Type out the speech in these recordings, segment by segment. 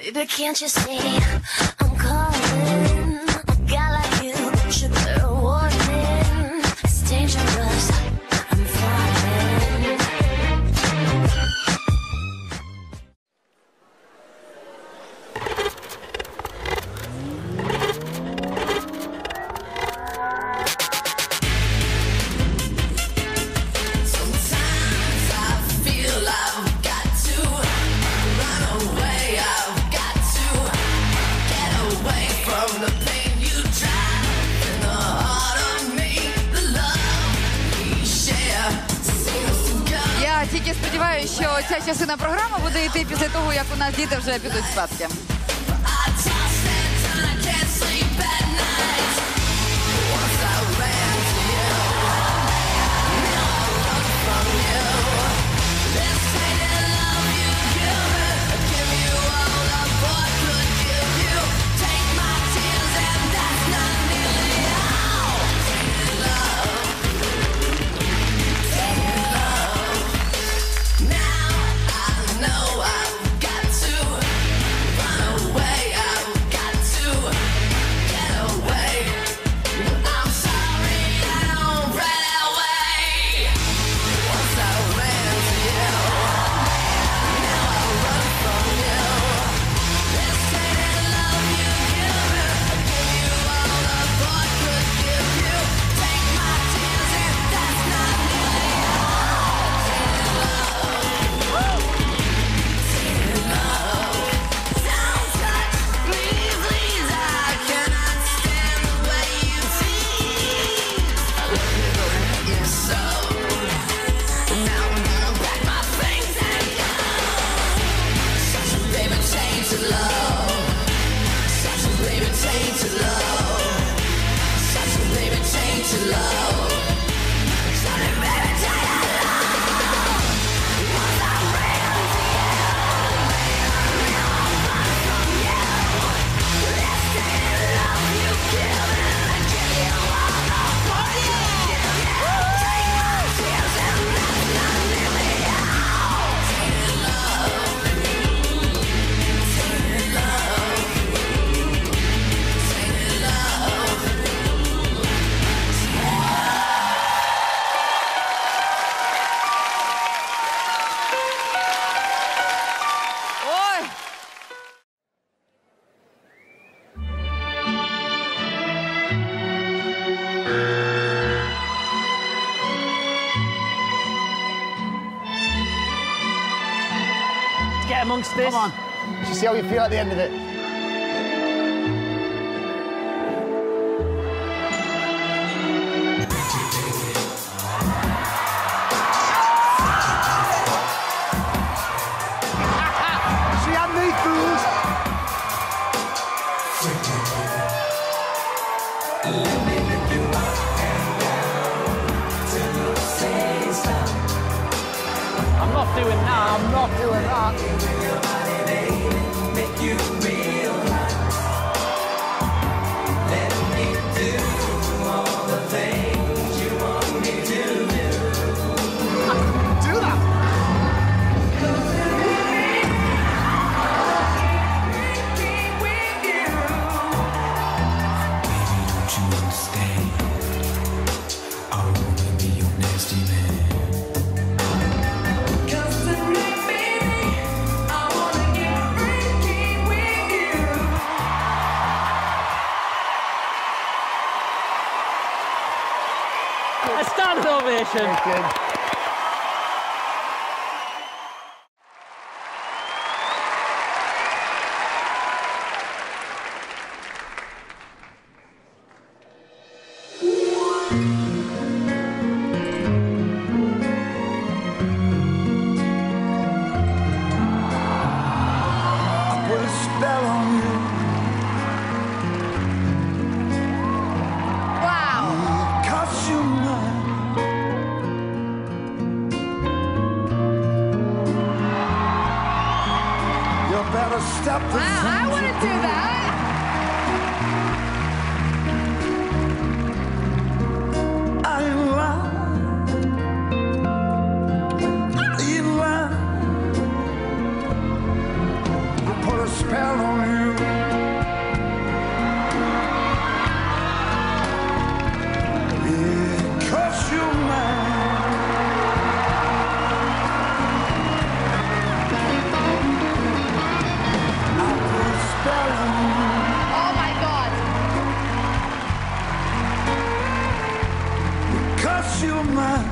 Baby, can't you see I'm calling? A guy like you should bear a warning. It's dangerous, I'm falling. Sometimes I feel I've got to run away. I've got to get away from the pain you drive in the heart of me. The love we share seems to come. Я тільки сподіваюся, що ця частина програми буде йти після того, як у нас діти вже підуть спадки. I toss and turn, I can't sleep at night. Once I ran to you, now I run from you. This tainted love you give me, I give you all a boy could give you. Take my tears and that's not nearly all. Tainted love, tainted love. Now I know I've got to run away. I've got to get away. I'm sorry I don't run away. Once I ran to you, now I run from you. This tainted love you give me, I give you all a boy could give you. Take my tears and that's not nearly all. Tainted love, tainted love. Don't touch me, please. I cannot stand the way you tease. I love you so. Now I'm gonna pack my things and go. Such a baby tainted love. Such a baby tainted love. Such a baby tainted love. Such a baby tainted love. Once I ran to you, now I run from you. This tainted love you give me, I give you all the boy you give you. Take my tears and that's not nearly all. Tainted love, tainted love, tainted love. Ой! Get amongst this. Come on. Just see how you feel at the end of it. She had me fools. I'm not doing that. I'm not doing that. Do that. Don't you understand? I wanna be your nasty man. A standing ovation. Good. I put a spell on you. Вау! Cause you're mine. You better stop the Wow, I things want to you do that! Are you lying? Are you lying? You put a spell 'cause you're mine.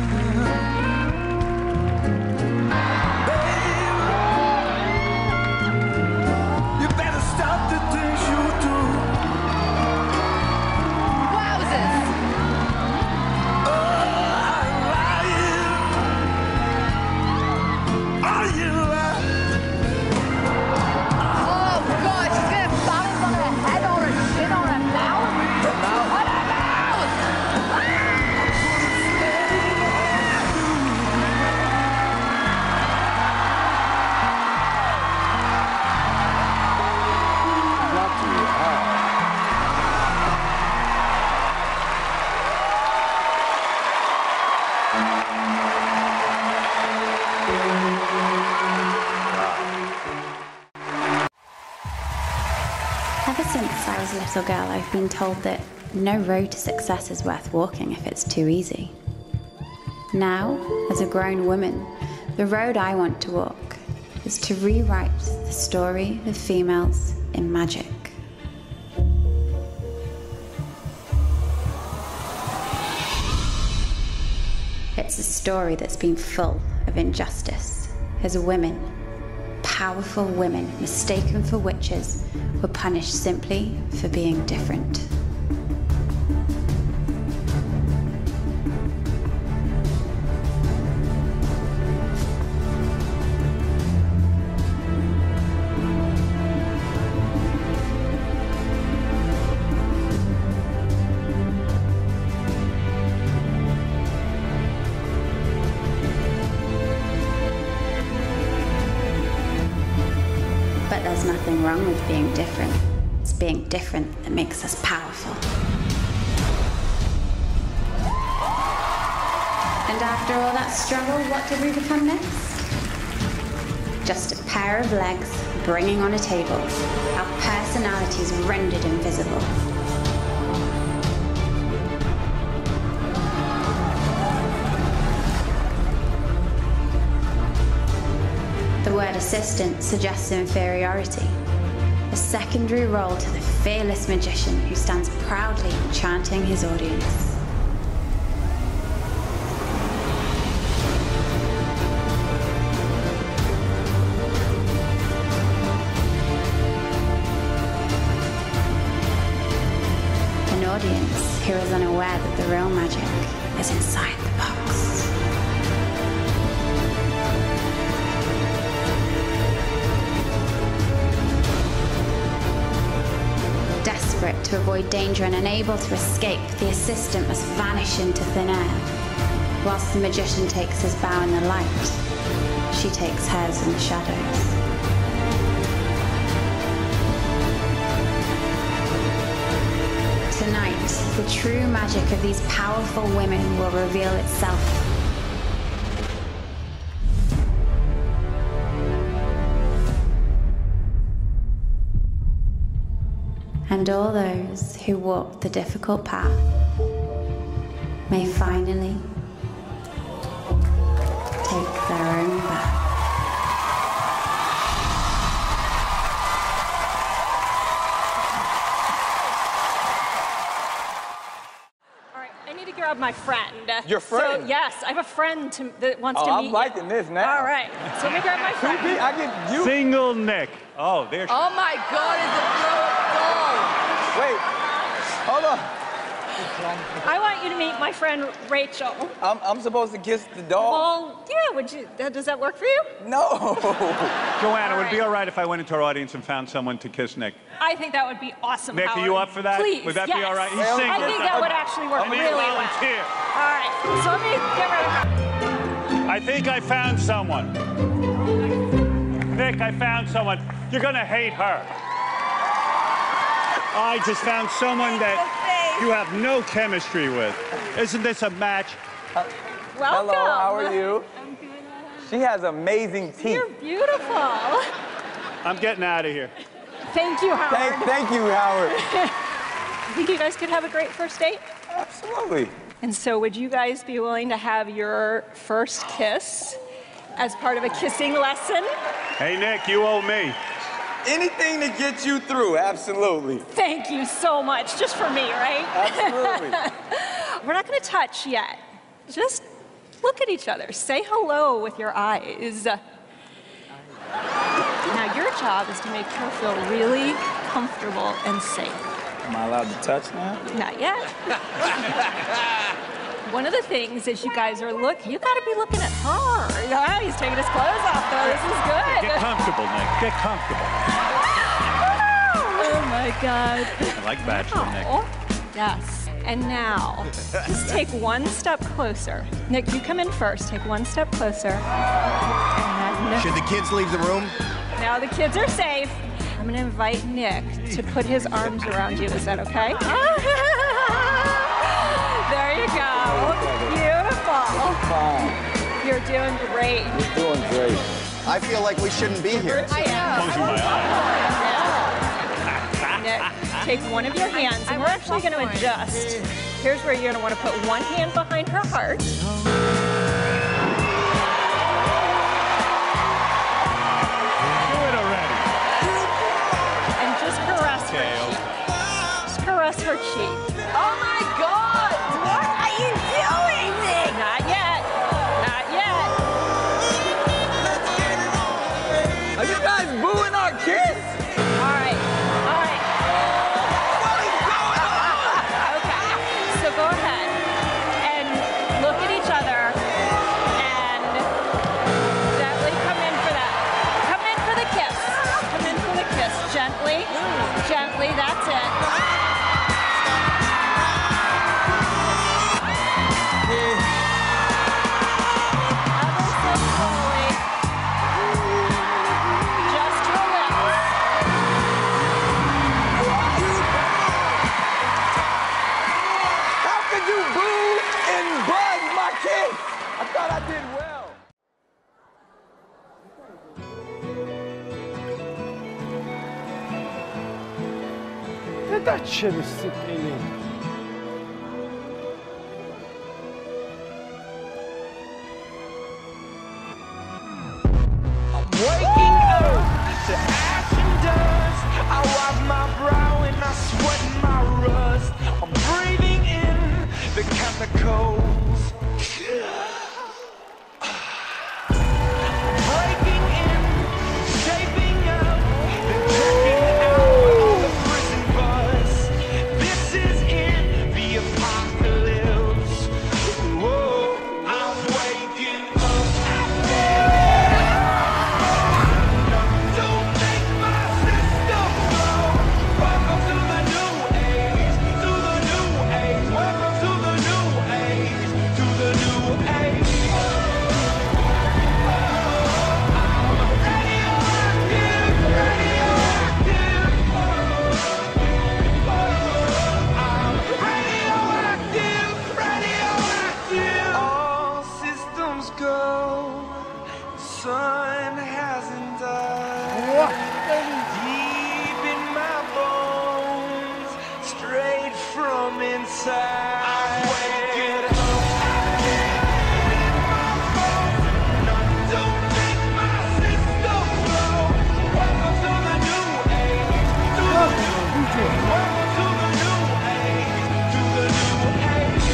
Baby, you better stop the things you do. Wowzers! Oh, I'm lying. Are you lying? Oh God, she's gonna bounce on her head or her chin or her mouth. On her mouth! Not to you. Ever since I was a little girl, I've been told that no road to success is worth walking if it's too easy. Now, as a grown woman, the road I want to walk is to rewrite the story of females in magic. It's a story that's been full of injustice, as women, powerful women mistaken for witches, were punished simply for being different. But there's nothing wrong with being different. It's being different that makes us powerful. And after all that struggle, what did we become next? Just a pair of legs bringing on a table, our personalities rendered invisible. The word assistant suggests inferiority, a secondary role to the fearless magician who stands proudly enchanting his audience. An audience who is unaware that the real magic is inside the box. Desperate to avoid danger and unable to escape, the assistant must vanish into thin air. Whilst the magician takes his bow in the light, she takes hers in the shadows. Tonight, the true magic of these powerful women will reveal itself. And all those who walk the difficult path may finally take their own path. All right, I need to grab my friend. Your friend? So, yes, I have a friend that wants to Oh, meet I'm liking this now. All right, so let me grab my friend. I get you. Single Nick. Oh, there's. Oh my God, it's a blow-up doll. Wait, hold on. I want you to meet my friend Rachel. I'm supposed to kiss the dog? Well, yeah, would you? Does that work for you? No. Joanna, would it be all right if I went into our audience and found someone to kiss Nick? I think that would be awesome. Nick, Howard. are you up for that? Please, Would that yes. be all right? He's I single. I think that would actually work I need really a well. volunteer. All right, so let me get rid of her. I think I found someone. Nick, I found someone. You're gonna hate her. I just found someone that you have no chemistry with. Isn't this a match? Welcome. Hello, how are you? She has amazing teeth. You're beautiful. I'm getting out of here. Thank you, Howard. Thank you, Howard. I think you guys could have a great first date. Absolutely. And so would you guys be willing to have your first kiss as part of a kissing lesson? Hey, Nick, you owe me. Anything to get you through, absolutely. Thank you so much, just for me, right? Absolutely. We're not gonna touch yet, just look at each other. Say hello with your eyes. Now your job is to make her feel really comfortable and safe. Am I allowed to touch now? Not yet. One of the things is you guys are you gotta be looking at her. Yeah, he's taking his clothes off though, this is good. Get comfortable, Nick. Get comfortable. Oh my God. I like Bachelor Nick. Yes. And now, just take one step closer. Nick, you come in first. Take one step closer. And Should the kids leave the room? now the kids are safe. I'm gonna invite Nick to put his arms around you. Is that okay? There you go. Beautiful. You're doing great. You're doing great. I feel like we shouldn't be here. Closing my eyes. Nick, take one of your hands, and we're actually going to adjust. Here's where you're going to want to put one hand behind her heart. Do it already. And just caress her cheek. Just caress her cheek. Oh my God! What are you doing, Nick? Not yet. Not yet. Are you guys booing our kiss? All right. All right. Okay. So go ahead and look at each other and gently come in for that. Come in for the kiss. Come in for the kiss. Gently. Gently. That's it. Ever so slowly. Just your lips. How could you boo and buzz my kiss? I thought I did well. That shit is sickening. Waking up to ash and dust. I wipe my brow and I sweat my rust. I'm breathing in the chemicals. Breaking in, shaping up, then checking out all the prison bus. This is in the apocalypse. Whoa, I'm waking up. Don't make my system blow. Welcome to the new age, to the new age. Welcome to the new age, to the new age. I'm radioactive, radioactive. I'm radioactive, radioactive. All systems go. Sun hasn't died. Deep in my bones, straight from inside. I'm waking up. Don't make my system blow. Welcome to the new age. Welcome to the new age. To the new age.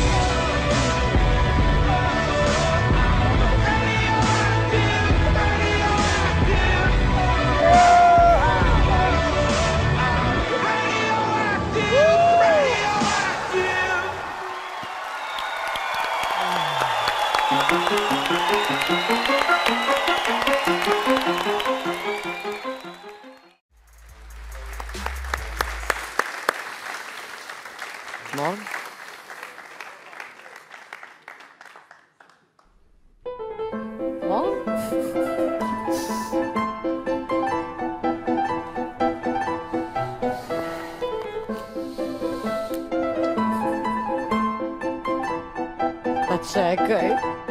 Mom? Pa čekaj.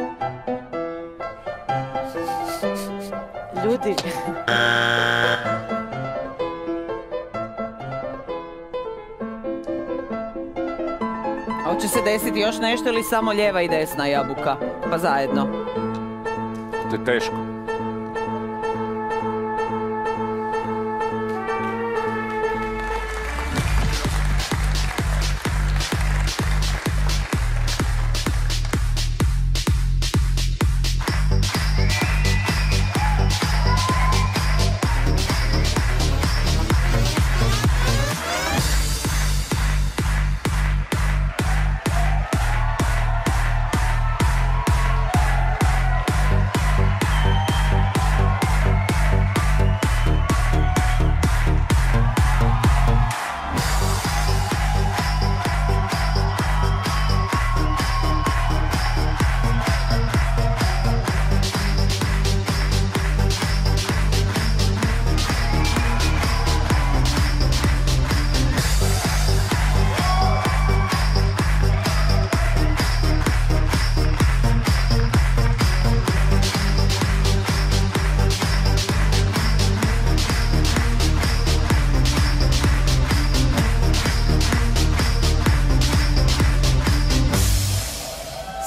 Ljudi. A hoće se desiti još nešto ili samo lijeva i desna jabuka? Pa zajedno. To je teško.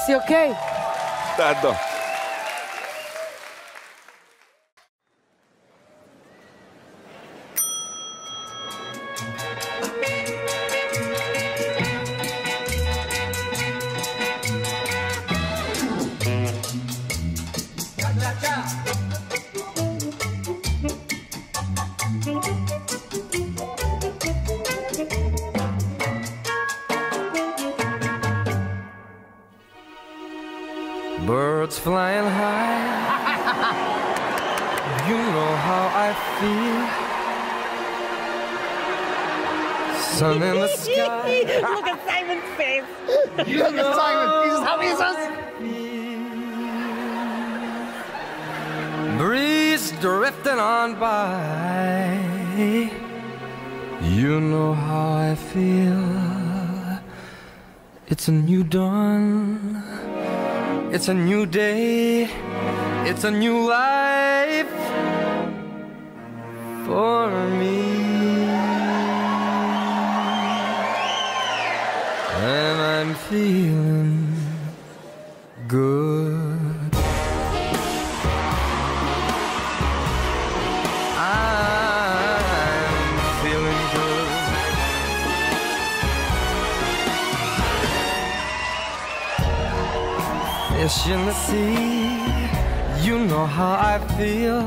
Jesi okej? Tado. Birds flying high, you know how I feel. Sun in the sky. Look at Simon's face. You know Simon, dieses how Hobby ist das? Breeze drifting on by. You know how I feel. It's a new dawn. It's a new day. It's a new life for me. And I'm feeling good. I'm feeling good. Fish in the sea, you know how I feel.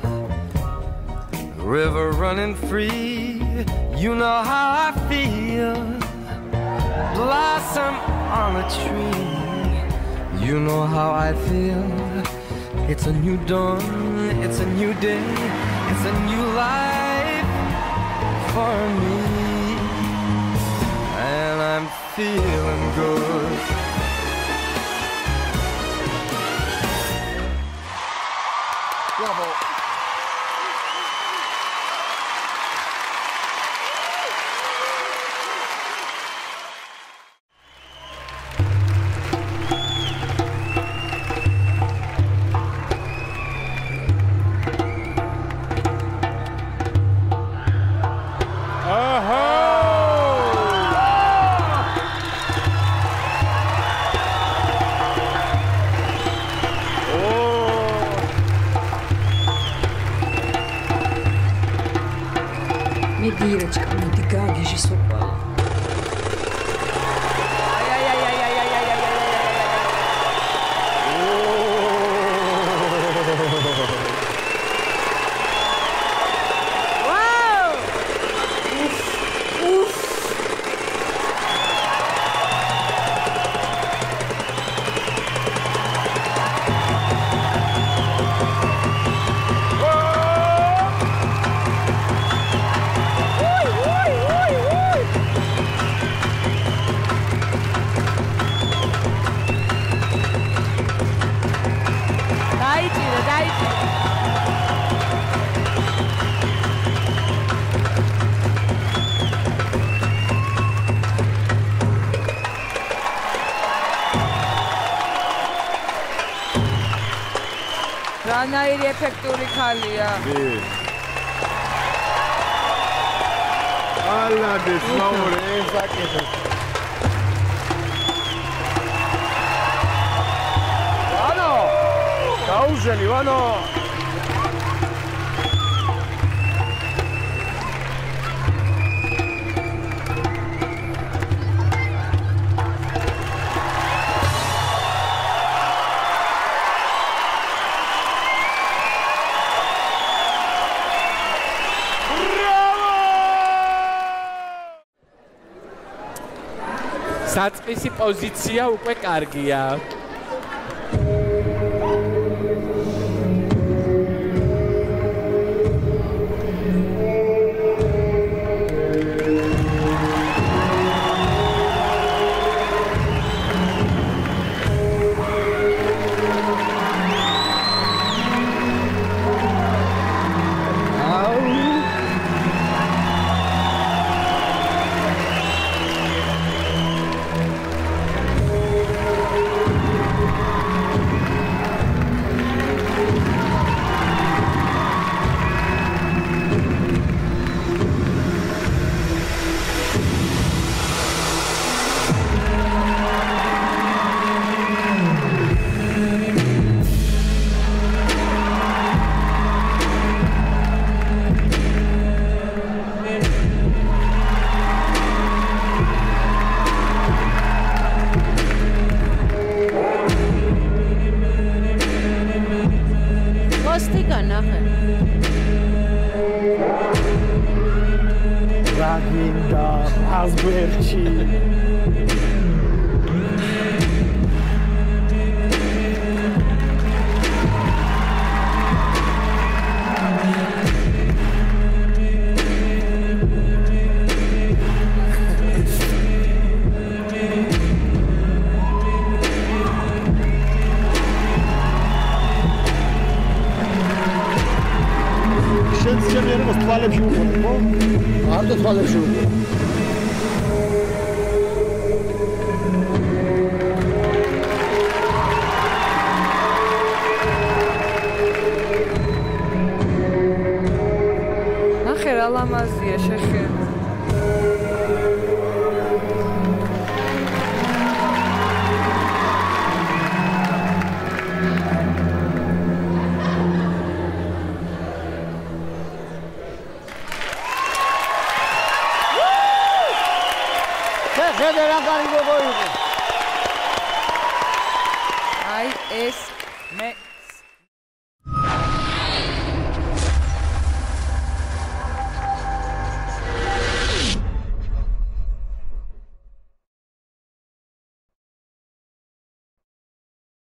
River running free, you know how I feel. Blossom on a tree, you know how I feel. It's a new dawn, it's a new day, it's a new life for me. And I'm feeling good. Bravo. Дирочка, ну ты как же супала. რანაირი ეფექტური ხალია. ალადეს მაურე, ეს აკეთე. ვანო! გაუზელი, ვანო! საწყისი პოზიცია უკვე კარგია. თვალებში უყურებ, ხო? მარტო თვალებში უყურებ. ნახე რა ლამაზია შეხე. ხედე რა კარი გოგო იყო. აი ეს მე